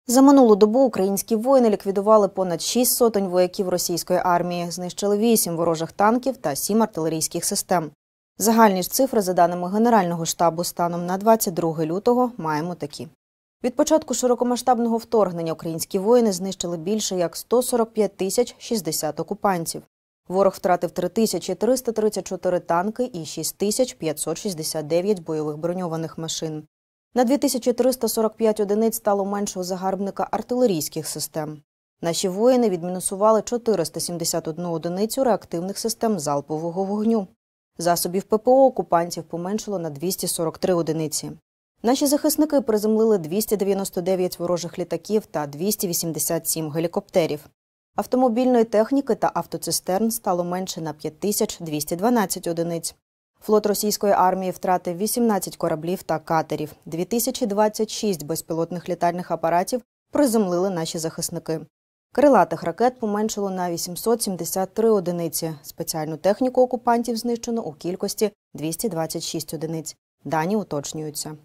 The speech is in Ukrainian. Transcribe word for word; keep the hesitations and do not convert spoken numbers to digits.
За минулу добу українські воїни ліквідували понад шість сотень вояків російської армії, знищили вісім ворожих танків та сім артилерійських систем. Загальні ж цифри, за даними Генерального штабу, станом на двадцять друге лютого маємо такі. Від початку широкомасштабного вторгнення українські воїни знищили більше як сто сорок п'ять тисяч шістдесят окупантів. Ворог втратив три тисячі триста тридцять чотири танки і шість тисяч п'ятсот шістдесят дев'ять бойових броньованих машин. На дві тисячі триста сорок п'ять одиниць стало менше у загарбника артилерійських систем. Наші воїни відмінусували чотириста сімдесят одну одиницю реактивних систем залпового вогню. Засобів ППО окупантів поменшило на двісті сорок три одиниці. Наші захисники приземлили двісті дев'яносто дев'ять ворожих літаків та двісті вісімдесят сім гелікоптерів. Автомобільної техніки та автоцистерн стало менше на п'ять тисяч двісті дванадцять одиниць. Флот російської армії втратив вісімнадцять кораблів та катерів. дві тисячі двадцять шість безпілотних літальних апаратів приземлили наші захисники. Крилатих ракет поменшило на вісімсот сімдесят три одиниці. Спеціальну техніку окупантів знищено у кількості двісті двадцять шість одиниць. Дані уточнюються.